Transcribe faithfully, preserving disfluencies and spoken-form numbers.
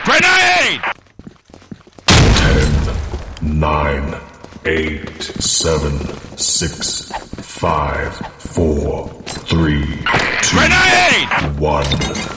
Grenade! Ten, nine, eight, seven, six, five, four, three, two, Grenade! one.